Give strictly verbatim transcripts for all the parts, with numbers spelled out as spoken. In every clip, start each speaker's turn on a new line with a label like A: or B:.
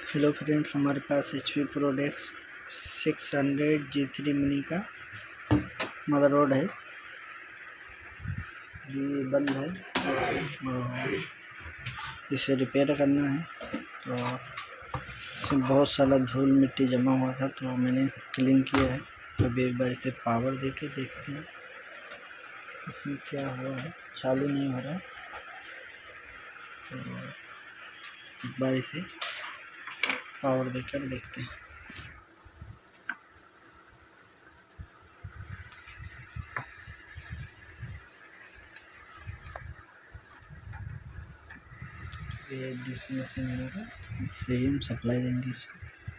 A: Hello friends, हमारे पास H P ProDesk six hundred G three mini का motherboard है। ये बंद है और इसे रिपेयर करना है। तो इसमें बहुत सारा धूल मिट्टी जमा हुआ था, तो मैंने क्लीन किया है। तो अभी एक बार इसे पावर देके देखते हैं इसमें क्या हुआ है। चालू नहीं हो रहा है, तो एक बार इसे पावर देकर देखते हैं। ये डीसी मशीन है, इससे ही हम सप्लाई देंगे इसको।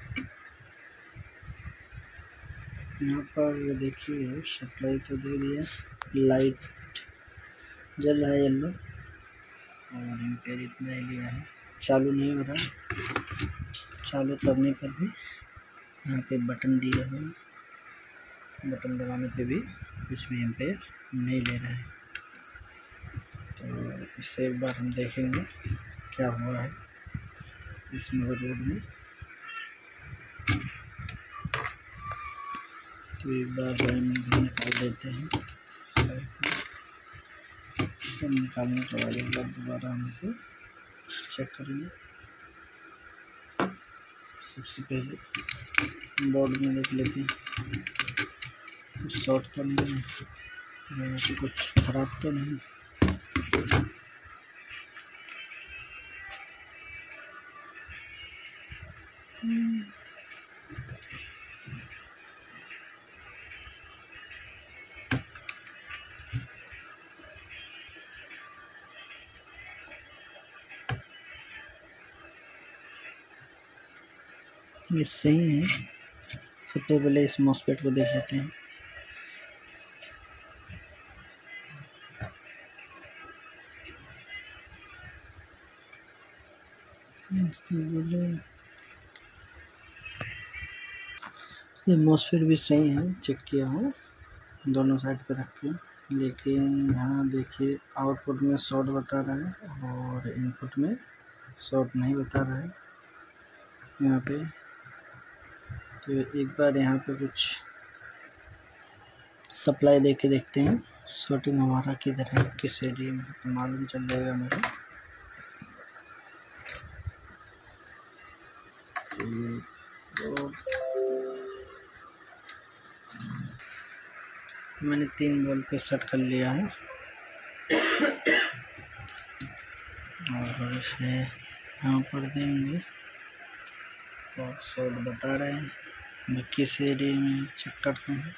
A: यहाँ पर देखिए सप्लाई तो दे दिया, लाइट जल रहा है येलो, और एम्पेयर इतना ही लिया है। चालू नहीं हो रहा। चालू करने पर भी यहाँ पे बटन दिया हुआ, बटन दबाने पे भी कुछ भी एम्पेयर नहीं ले रहा है। तो इसे एक बार हम देखेंगे क्या हुआ है इस मदरबोर्ड में। तो एक बार वायरिंग भी निकाल देते हैं। सब निकालने के बाद एक बार दोबारा हम इसे चेक करेंगे। सबसे पहले बोर्ड में देख लेते हैं कुछ शॉर्ट तो नहीं है, या कुछ खराब तो नहीं। ये सही है। सबसे पहले इस मॉसफेट को देख लेते हैं। ये मॉसफेट भी सही है, चेक किया हूँ दोनों साइड पे रख के, लेकिन यहाँ देखिए आउटपुट में शॉर्ट बता रहा है और इनपुट में शॉर्ट नहीं बता रहा है यहाँ पे। तो एक बार यहाँ पे कुछ सप्लाई दे के देखते हैं शॉर्टिंग हमारा किधर है, किस एरिया में, तो मालूम चल जाएगा मुझे। तो मैंने तीन बॉल पे सेट कर लिया है और इसे यहाँ पर देंगे और शॉर्ट बता रहे हैं। किस एरिया में चेक करते हैं।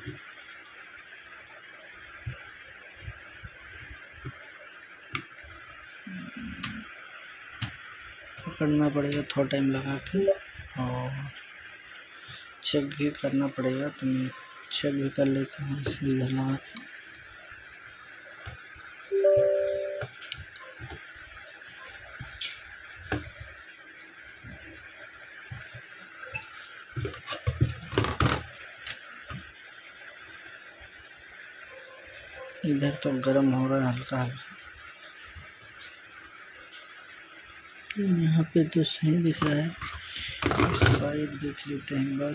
A: पकड़ना पड़ेगा थोड़ा टाइम लगा के और चेक भी करना पड़ेगा। तो मैं चेक भी कर लेता हूँ इसे इधर लगा के। इधर तो गर्म हो रहा है हल्का हल्का, यहाँ पे तो सही दिख रहा है। इस साइड देख लेते हैं एक बार।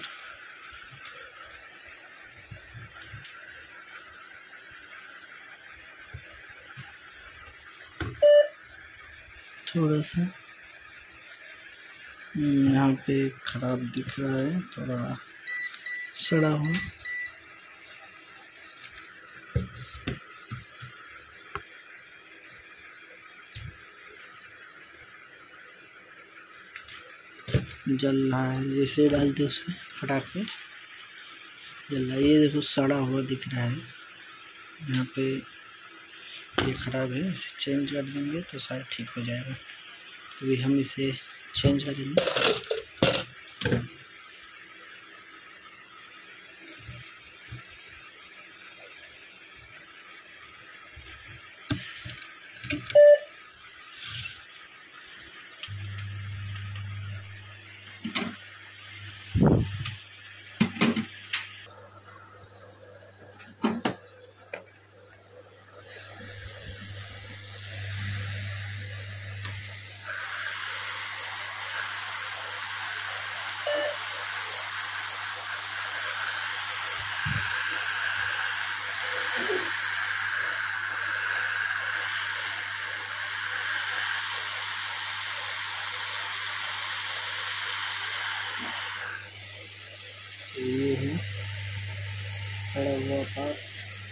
A: थोड़ा सा यहाँ पे खराब दिख रहा है, थोड़ा सड़ा हुआ। जल रहा है, जैसे डालते उसमें फटाक से जल रहा है। ये देखो सड़ा हुआ दिख रहा है यहाँ पे, ये ख़राब है। इसे चेंज कर देंगे तो शायद ठीक हो जाएगा। तो भी हम इसे चेंज करेंगे। ये है खड़ा हुआ पार्ट।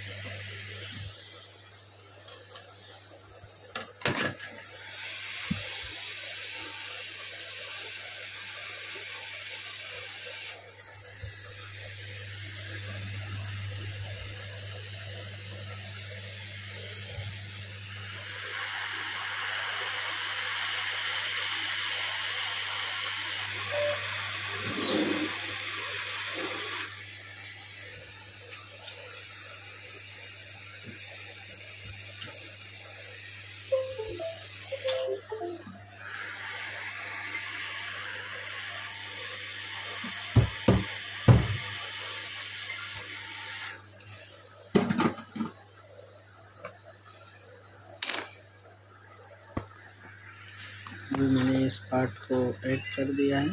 A: अभी मैंने इस पार्ट को ऐड कर दिया है।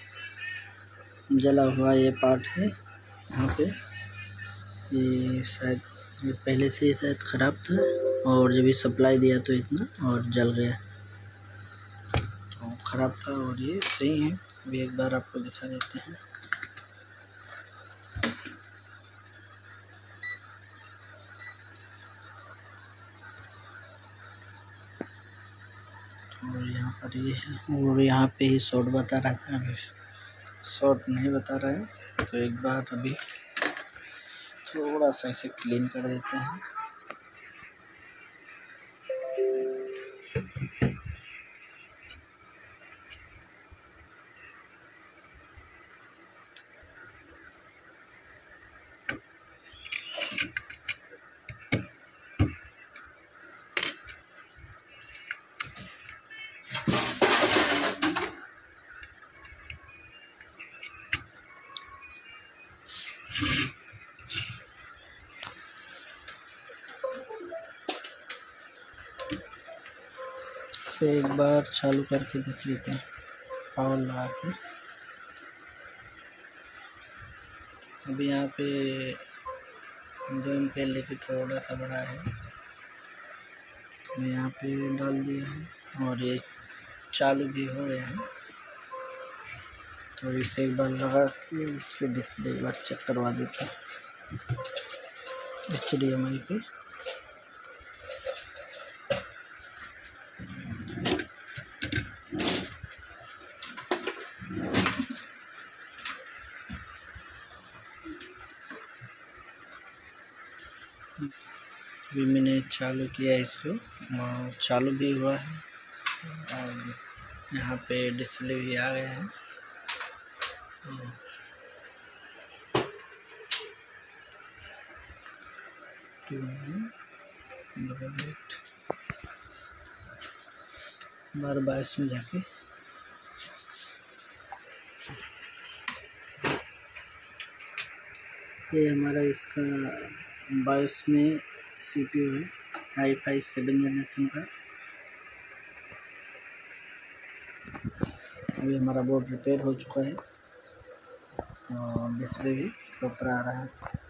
A: जला हुआ ये पार्ट है यहाँ पे। ये शायद ये पहले से ही शायद ख़राब था और जब भी सप्लाई दिया तो इतना और जल गया, तो ख़राब था और ये सही है। अभी एक बार आपको दिखा देते हैं। और यहाँ पर ये है और यहाँ पे ही शॉर्ट बता रहा था, अभी शॉर्ट नहीं बता रहा है। तो एक बार अभी थोड़ा सा इसे क्लीन कर देते हैं। से एक बार चालू करके देख लेते हैं पावर लगा के। अभी यहाँ पे दो एम्पेयर लेके थोड़ा सा बड़ा है, मैं यहाँ पे डाल दिया है और ये चालू भी हो गया है। तो इसे एक बार लगा के इसके डिस्प्ले एक बार चेक करवा देता हूँ एच डी एम आई पे। अभी मैंने चालू किया इसको और चालू भी हुआ है और यहाँ पे डिस्प्ले भी आ गया है। टू डबल एट बार बाईस में जाके ये हमारा इसका बाईस में सी पी यू है, आई फाइव सेवन जनरेशन का। अभी हमारा बोर्ड रिपेयर हो चुका है और डिस्प्ले भी प्रॉपर आ रहा है।